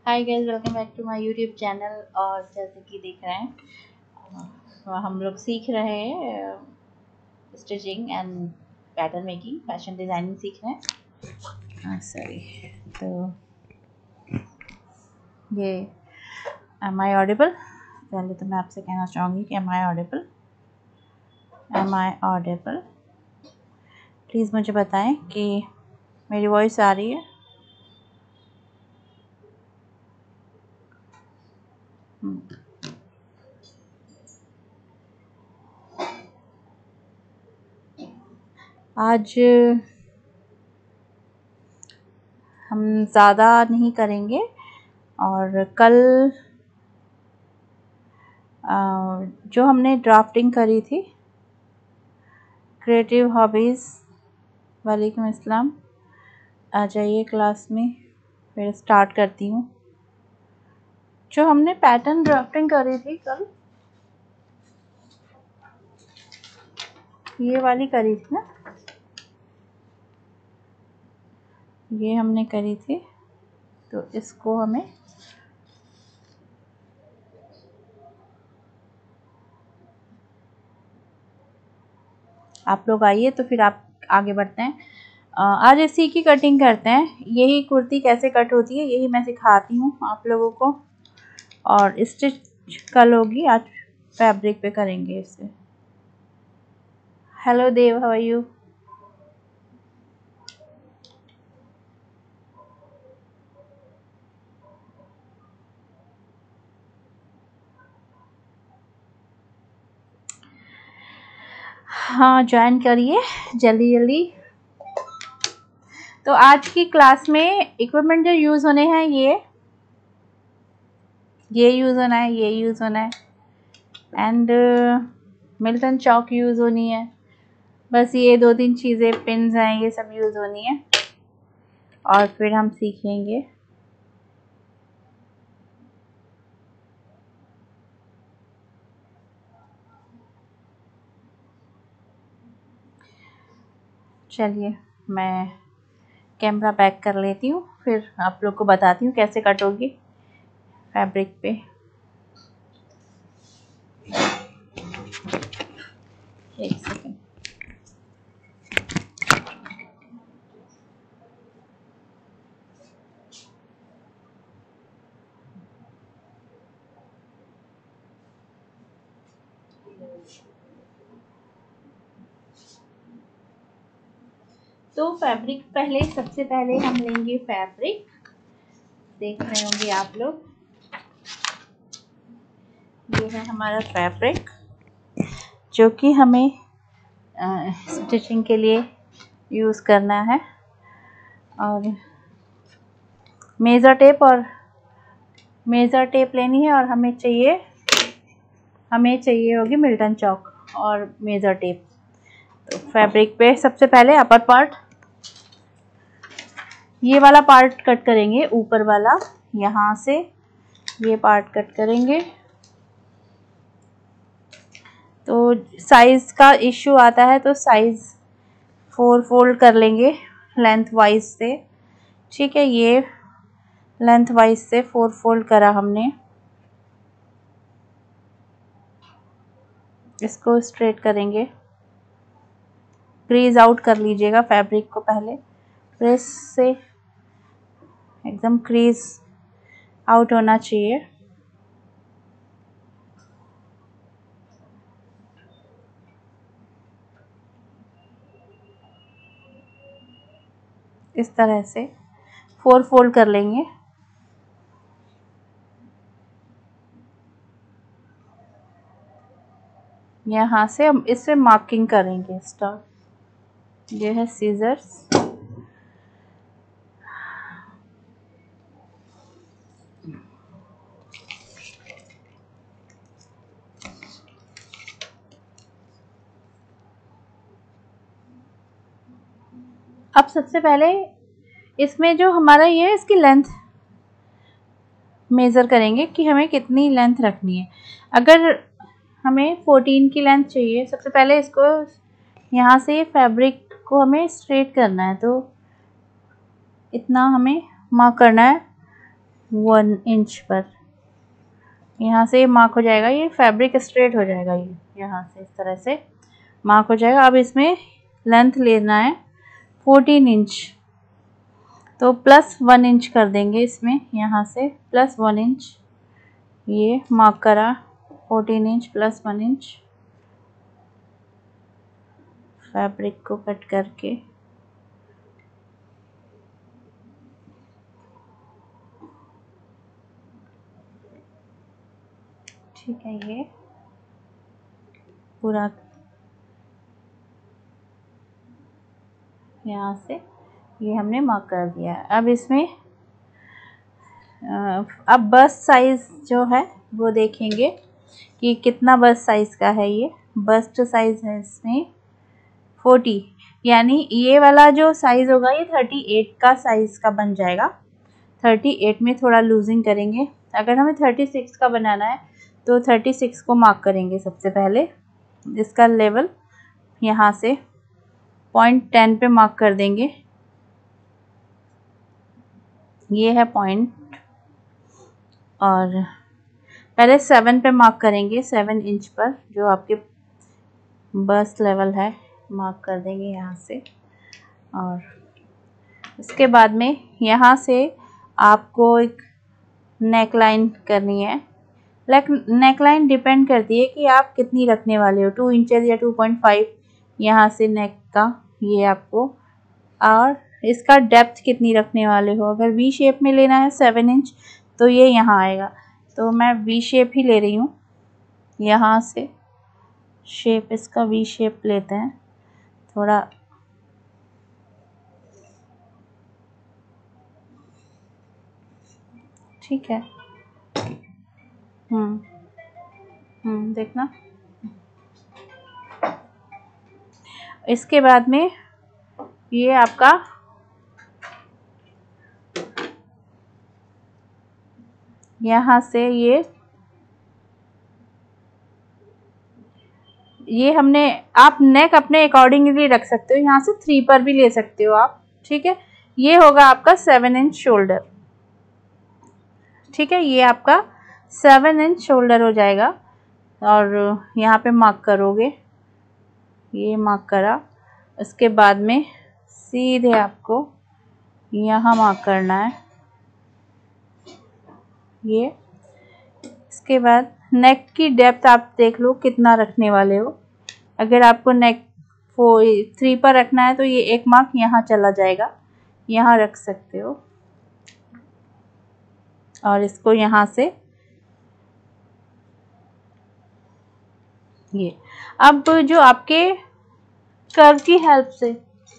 Hi guys, welcome back to my YouTube channel. और जैसे कि देख रहे हैं हम लोग सीख रहे हैं stitching and pattern making, fashion designing सीख रहे हैं। सॉरी। तो ये एम आई ऑडिबल? पहले तो मैं आपसे कहना चाहूँगी कि am I audible? Am I audible? Please मुझे बताएं कि मेरी वॉइस आ रही है। आज हम ज़्यादा नहीं करेंगे और कल जो हमने ड्राफ्टिंग करी थी क्रिएटिव हॉबीज़, वालेकुम अस्सलाम, आ जाइए क्लास में, फिर स्टार्ट करती हूँ। जो हमने पैटर्न ड्राफ्टिंग करी थी कल, ये वाली करी थी ना, ये हमने करी थी। तो इसको हमें आप लोग आइए तो फिर आप आगे बढ़ते हैं। आज इसी की कटिंग करते हैं। यही कुर्ती कैसे कट होती है यही मैं सिखाती हूँ आप लोगों को, और स्टिच कल होगी, आज फैब्रिक पे करेंगे इसे। Hello Dev, how are you? हाँ, ज्वाइन करिए जल्दी जल्दी। तो आज की क्लास में इक्विपमेंट जो यूज़ होने हैं ये यूज़ होना है, ये यूज़ होना है, एंड मिल्टन चॉक यूज़ होनी है। बस ये 2-3 चीज़ें, पिन्स हैं, ये सब यूज़ होनी है। और फिर हम सीखेंगे। चलिए मैं कैमरा बैक कर लेती हूँ, फिर आप लोग को बताती हूँ कैसे कट होगी फैब्रिक पे। एक सेकेंड। तो फैब्रिक पहले, सबसे पहले हम लेंगे फैब्रिक। देख रहे होंगे आप लोग, ये है हमारा फैब्रिक जो कि हमें स्टिचिंग के लिए यूज़ करना है। और मेज़र टेप लेनी है, और हमें चाहिए होगी मिल्टन चॉक और मेज़र टेप। तो फैब्रिक पे सबसे पहले अपर पार्ट, ये वाला पार्ट कट करेंगे, ऊपर वाला, यहाँ से ये पार्ट कट करेंगे। तो साइज़ का इश्यू आता है तो साइज़ 4 फोल्ड कर लेंगे लेंथ वाइज से। ठीक है, ये लेंथ वाइज से 4 फोल्ड करा हमने। इसको स्ट्रेट करेंगे, क्रीज आउट कर लीजिएगा फैब्रिक को पहले, प्रेस से एकदम क्रीज आउट होना चाहिए। इस तरह से 4 फोल्ड कर लेंगे। यहाँ से हम इससे मार्किंग करेंगे स्टार्ट। ये है सीजर्स, अब सबसे पहले इसमें जो हमारा ये है, इसकी लेंथ मेज़र करेंगे कि हमें कितनी लेंथ रखनी है। अगर हमें 14 की लेंथ चाहिए, सबसे पहले इसको यहाँ से फैब्रिक को हमें स्ट्रेट करना है, तो इतना हमें मार्क करना है 1 इंच पर यहाँ से मार्क हो जाएगा। ये फैब्रिक स्ट्रेट हो जाएगा, ये यहाँ से इस तरह से मार्क हो जाएगा। अब इसमें लेंथ लेना है 14 इंच, तो प्लस 1 इंच कर देंगे इसमें, यहाँ से प्लस 1 इंच ये मार्क करा, 14 इंच प्लस 1 इंच फैब्रिक को कट करके। ठीक है, ये पूरा यहाँ से ये हमने मार्क कर दिया है। अब इसमें अब बस्ट साइज़ जो है वो देखेंगे कि कितना बस्ट साइज़ का है। ये बस्ट साइज़ है इसमें 40, यानी ये वाला जो साइज़ होगा ये 38 का साइज़ का बन जाएगा। 38 में थोड़ा लूजिंग करेंगे। अगर हमें 36 का बनाना है तो 36 को मार्क करेंगे सबसे पहले। इसका लेवल यहाँ से 0.10 पे मार्क कर देंगे। ये है पॉइंट, और पहले 7 पे मार्क करेंगे, 7 इंच पर जो आपके बस्ट लेवल है मार्क कर देंगे यहाँ से। और इसके बाद में यहाँ से आपको एक नेक लाइन करनी है। नेक लाइन डिपेंड करती है कि आप कितनी रखने वाले हो, 2 इंचेस या 2.5 यहाँ से नेक का, ये आपको, और इसका डेप्थ कितनी रखने वाले हो। अगर वी शेप में लेना है 7 इंच तो ये यहाँ आएगा, तो मैं वी शेप ही ले रही हूँ। यहाँ से शेप इसका वी शेप लेते हैं थोड़ा। ठीक है, देखना। इसके बाद में ये आपका यहाँ से ये हमने, आप नेक अपने अकॉर्डिंगली रख सकते हो, यहाँ से 3 पर भी ले सकते हो आप। ठीक है, ये होगा आपका 7 इंच शोल्डर। ठीक है, ये आपका 7 इंच शोल्डर हो जाएगा। और यहाँ पे मार्क करोगे, ये मार्क करा। इसके बाद में सीधे आपको यहाँ मार्क करना है ये। इसके बाद नेक की डेप्थ आप देख लो कितना रखने वाले हो। अगर आपको नेक 3 पर रखना है तो ये एक मार्क यहाँ चला जाएगा, यहाँ रख सकते हो। और इसको यहाँ से ये, अब जो आपके कर्व की हेल्प से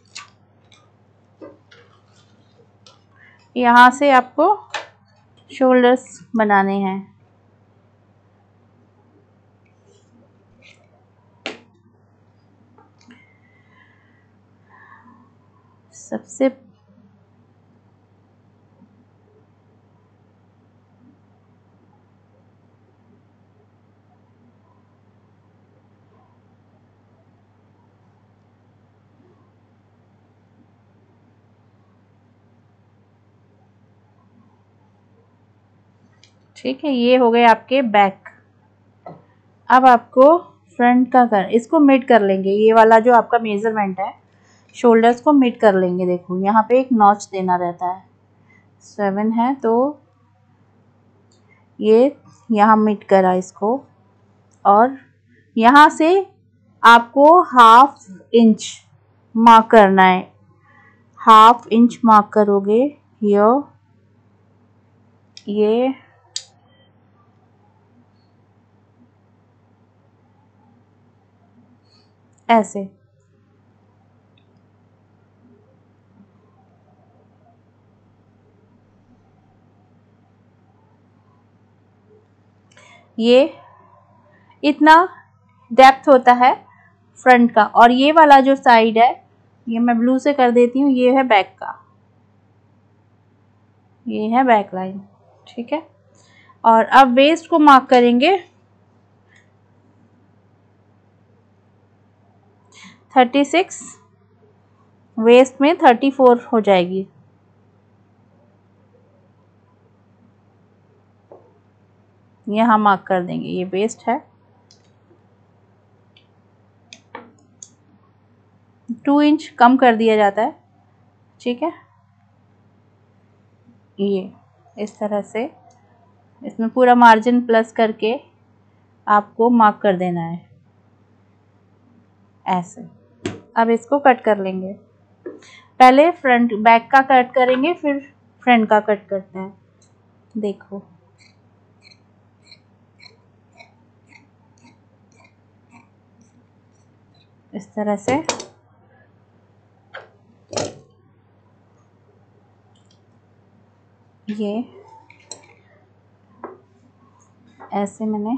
यहाँ से आपको शोल्डर्स बनाने हैं। सबसे ठीक है, ये हो गए आपके बैक। अब आपको फ्रंट का इसको मिड कर लेंगे। ये वाला जो आपका मेजरमेंट है शोल्डर्स को मिड कर लेंगे। देखो यहाँ पे एक नॉच देना रहता है, 7 है तो ये यहाँ मिड करा इसको। और यहाँ से आपको 1/2 इंच मार्क करना है। 1/2 इंच मार्क करोगे ये ऐसे। ये इतना डेप्थ होता है फ्रंट का। और ये वाला जो साइड है ये मैं ब्लू से कर देती हूँ, ये है बैक का, ये है बैक लाइन। ठीक है, और अब वेस्ट को मार्क करेंगे 36, वेस्ट में 34 हो जाएगी। यहाँ मार्क कर देंगे, ये वेस्ट है। 2 इंच कम कर दिया जाता है, ठीक है। ये इस तरह से इसमें पूरा मार्जिन प्लस करके आपको मार्क कर देना है ऐसे। अब इसको कट कर लेंगे। पहले फ्रंट बैक का कट करेंगे, फिर फ्रंट का कट करते हैं। देखो इस तरह से ये ऐसे मैंने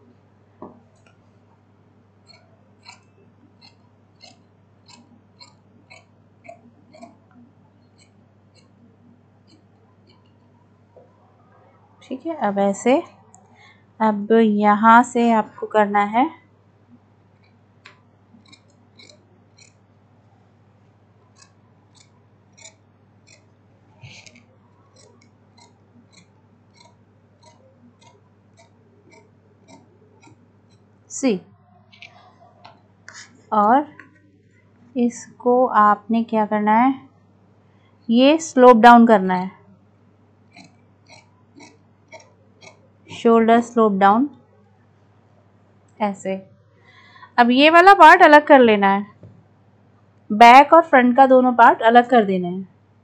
ठीक है। अब ऐसे, अब यहाँ से आपको करना है सी, और इसको आपने क्या करना है, ये स्लोप डाउन करना है, शोल्डर स्लोप डाउन ऐसे। अब ये वाला पार्ट अलग कर लेना है, बैक और फ्रंट का दोनों पार्ट अलग कर देने हैं।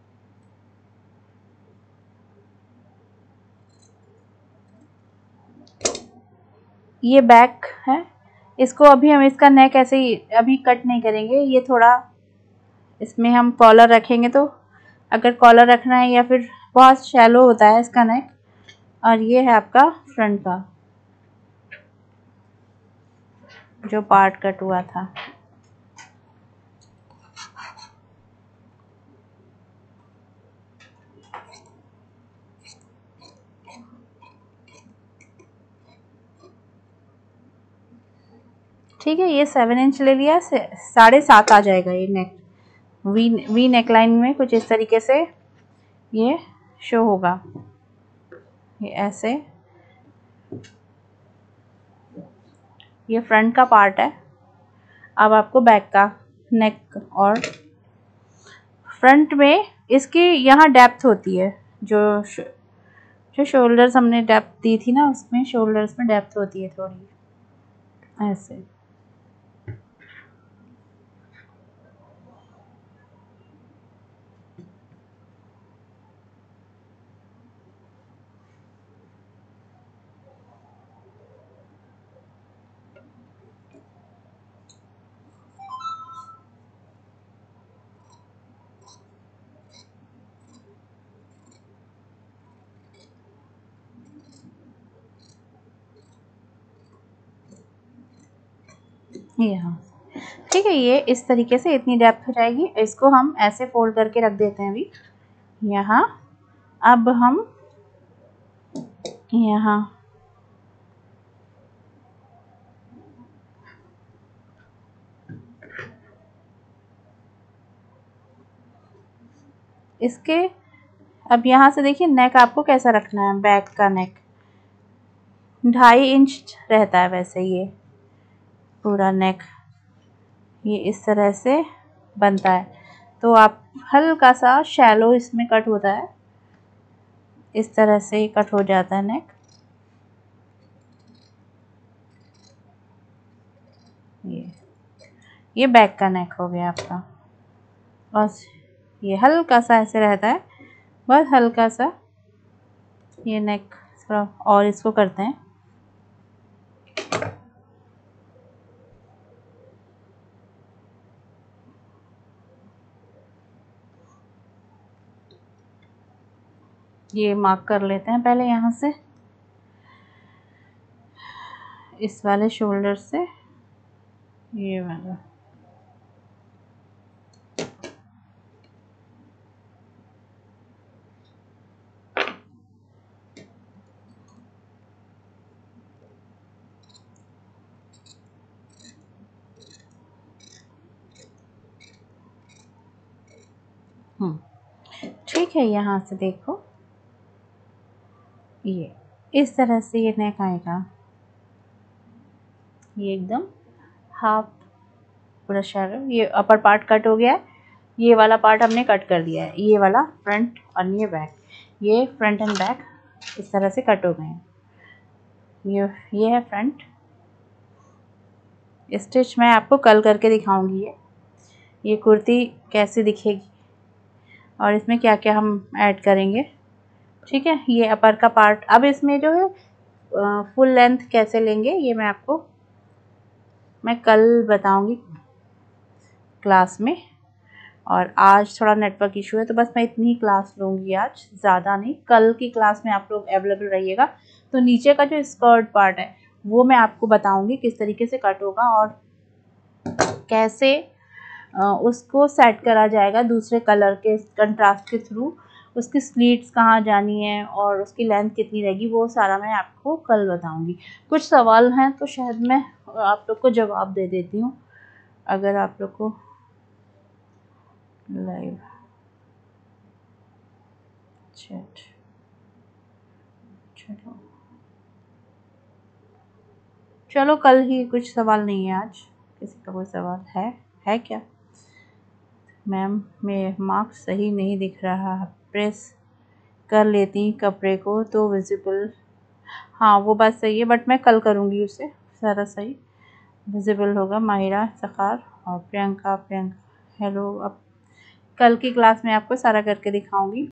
ये बैक है, इसको अभी हम इसका नेक ऐसे ही अभी कट नहीं करेंगे, ये थोड़ा इसमें हम कॉलर रखेंगे। तो अगर कॉलर रखना है या फिर बहुत शैलो होता है इसका नेक। और ये है आपका फ्रंट का जो पार्ट कट हुआ था। ठीक है, ये 7 इंच ले लिया, 7.5 आ जाएगा ये नेक। वी नेक लाइन में कुछ इस तरीके से ये शो होगा, ये ऐसे। ये फ्रंट का पार्ट है। अब आपको बैक का नेक, और फ्रंट में इसकी यहाँ डेप्थ होती है, जो शोल्डर्स हमने डेप्थ दी थी ना, उसमें शोल्डर्स में डेप्थ होती है थोड़ी ऐसे। यहाँ ठीक है, ये इस तरीके से इतनी डेप्थ हो जाएगी। इसको हम ऐसे फोल्ड करके रख देते हैं अभी यहाँ। अब हम यहाँ इसके, अब यहाँ से देखिए नेक आपको कैसा रखना है। बैक का नेक 2.5 इंच रहता है वैसे, ये पूरा नेक ये इस तरह से बनता है। तो आप हल्का सा शैलो इसमें कट होता है, इस तरह से ही कट हो जाता है नेक। ये बैक का नेक हो गया आपका। बस ये हल्का सा ऐसे रहता है, बस हल्का सा ये नेक थोड़ा। और इसको करते हैं ये मार्क कर लेते हैं पहले यहाँ से, इस वाले शोल्डर से ये वाला। ठीक है, यहाँ से देखो ये इस तरह से ये नेक आएगा। ये एकदम हाफ पूरा शैलो। ये अपर पार्ट कट हो गया है, ये वाला पार्ट हमने कट कर दिया है, ये वाला फ्रंट और ये बैक, ये फ्रंट एंड बैक इस तरह से कट हो गए हैं। ये है फ्रंट। स्टिच मैं आपको कल करके दिखाऊंगी ये कुर्ती कैसे दिखेगी और इसमें क्या क्या हम ऐड करेंगे, ठीक है। ये अपर का पार्ट। अब इसमें जो है फुल लेंथ कैसे लेंगे ये मैं आपको कल बताऊंगी क्लास में। और आज थोड़ा नेटवर्क इशू है तो बस मैं इतनी ही क्लास लूँगी आज, ज़्यादा नहीं। कल की क्लास में आप लोग अवेलेबल रहिएगा। तो नीचे का जो स्कर्ट पार्ट है वो मैं आपको बताऊंगी किस तरीके से कट होगा और कैसे उसको सेट करा जाएगा दूसरे कलर के कंट्रास्ट के थ्रू। उसकी स्लीट्स कहाँ जानी है और उसकी लेंथ कितनी रहेगी वो सारा मैं आपको कल बताऊंगी। कुछ सवाल हैं तो शायद मैं आप लोग को जवाब दे देती हूँ अगर आप लोग को लाइव चैट। चलो कल ही, कुछ सवाल नहीं है आज। किसी का कोई सवाल है क्या? मैम में मार्क्स सही नहीं दिख रहा, प्रेस कर लेती कपड़े को तो विजिबल। हाँ वो बात सही है बट मैं कल करूँगी उसे सारा सही विजिबल होगा। माहिरा, सखार और प्रियंका। हेलो। अब कल की क्लास में आपको सारा करके दिखाऊंगी।